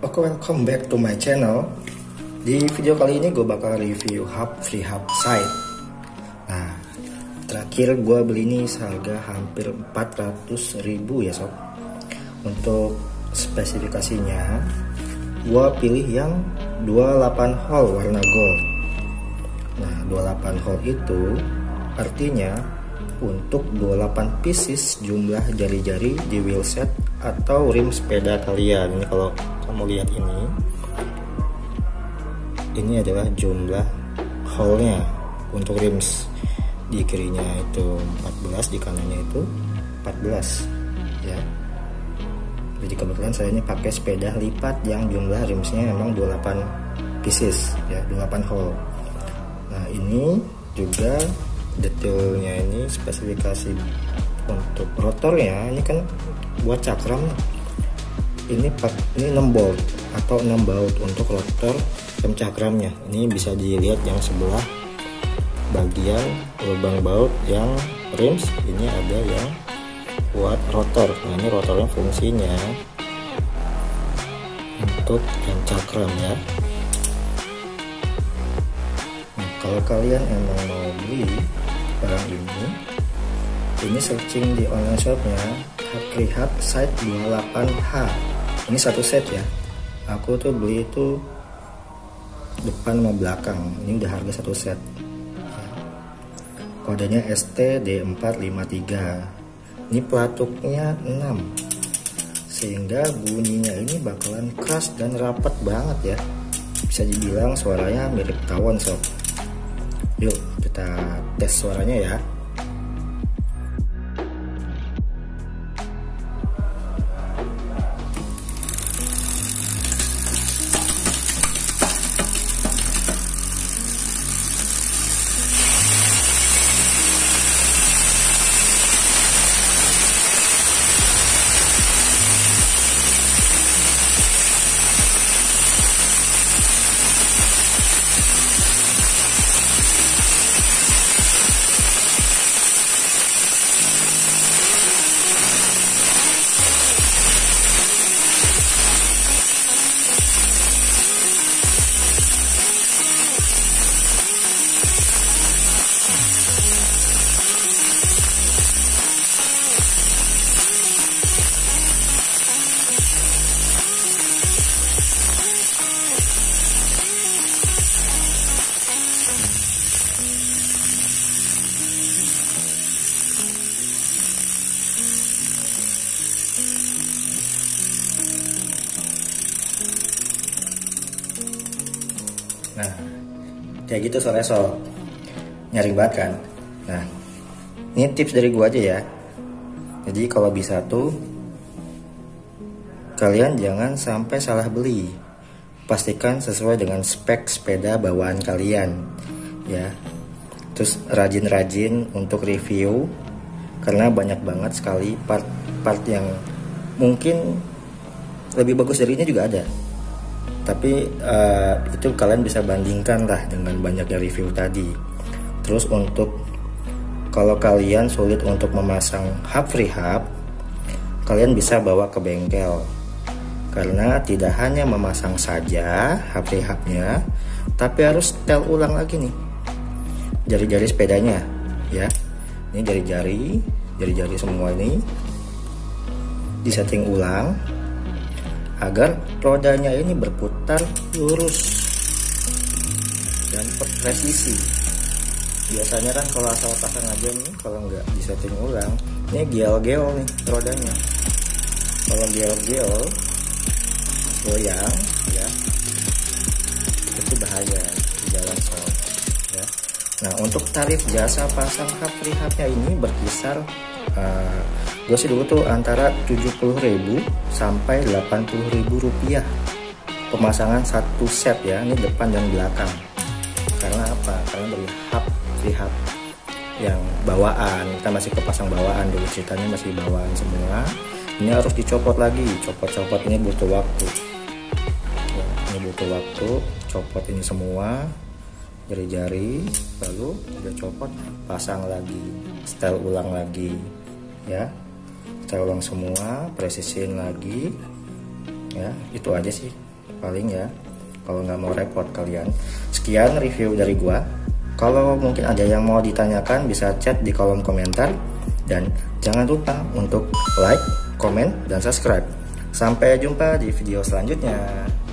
Oke, welcome back to my channel. Di video kali ini gue bakal review hub free hub side. Nah, terakhir gue beli ini seharga hampir 400.000 ya sob. Untuk spesifikasinya, gue pilih yang 28 hole warna gold. Nah, 28 hole itu artinya untuk 28 pieces jumlah jari-jari di wheelset atau rim sepeda kalian. Ini kalau kamu lihat ini adalah jumlah hole-nya untuk rims. Di kirinya itu 14, di kanannya itu 14 ya. Jadi kebetulan saya ini pakai sepeda lipat yang jumlah rimsnya memang 28 pieces ya, 28 hole. Nah, ini juga detailnya, ini spesifikasi untuk rotornya. Ini kan buat cakram, ini 6 bolt atau 6 baut untuk rotor rem cakramnya. Ini bisa dilihat yang sebelah bagian lubang baut yang rims, ini ada yang buat rotor. Nah, ini rotornya fungsinya untuk rem cakram ya. Nah, kalau kalian emang mau beli barang ini searching di online shopnya hub free hub side 28H. Ini satu set ya. Aku tuh beli itu depan sama belakang. Ini udah harga satu set. Kodenya STD453. Ini pelatuknya 6. Sehingga bunyinya ini bakalan keras dan rapat banget ya. Bisa dibilang suaranya mirip tawon sob. Yuk kita tes suaranya ya. Nah, kayak gitu soalnya sob, nyaring banget kan. Nah, ini tips dari gua aja ya. Jadi kalau bisa tuh kalian jangan sampai salah beli. Pastikan sesuai dengan spek sepeda bawaan kalian ya. Terus rajin-rajin untuk review, karena banyak banget sekali part-part yang mungkin lebih bagus dari ini juga ada. Tapi itu kalian bisa bandingkan lah dengan banyaknya review tadi. Terus untuk kalau kalian sulit untuk memasang hub free hub, kalian bisa bawa ke bengkel. Karena tidak hanya memasang saja hub free hubnya, tapi harus setel ulang lagi nih jari-jari sepedanya ya. Ini jari-jari semua ini disetting ulang agar rodanya ini berputar lurus dan presisi. Biasanya kan kalau asal pasang aja nih, kalau nggak disetting ulang, ini geol-geol nih rodanya. Kalau geol-geol goyang ya, itu bahaya di jalan sob ya. Nah, untuk tarif jasa pasang hub free hubnya ini berkisar gue sih dulu tuh antara 70.000 sampai 80.000 rupiah pemasangan satu set ya. Ini depan dan belakang. Karena apa? Karena dari hub free hub yang bawaan, kita masih kepasang bawaan dulu, ceritanya masih bawaan semua. Ini harus dicopot lagi, copot ini butuh waktu ya, ini butuh waktu copot ini semua jari-jari, lalu udah copot, pasang lagi, setel ulang lagi ya. Setel ulang semua, presisin lagi ya. Itu aja sih paling ya, kalau nggak mau repot kalian. Sekian review dari gua. Kalau mungkin ada yang mau ditanyakan bisa chat di kolom komentar, dan jangan lupa untuk like, komen, dan subscribe. Sampai jumpa di video selanjutnya.